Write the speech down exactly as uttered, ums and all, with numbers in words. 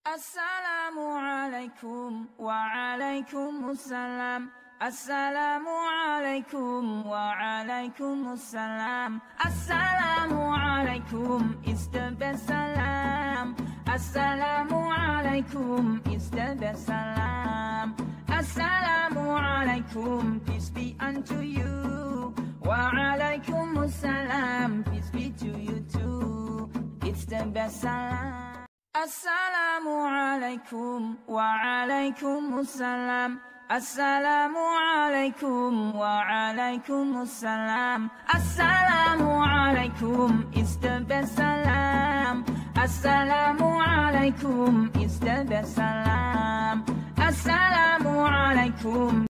Assalamu alaikum wa alaikum assalam. Assalamu alaikum wa alaikum assalam. Assalamu alaikum is the best salam. Assalamu alaikum is the best salam. Assalamu alaikum, peace be unto you. Wa alaikum assalam, peace be to you too. It's the best salam. Assalamu alaikum wa alaikum assalam. Assalamu alaikum wa alaikum assalam. Assalamu alaikum is the best salam. Assalamu alaikum is the best salam. Assalamu alaikum.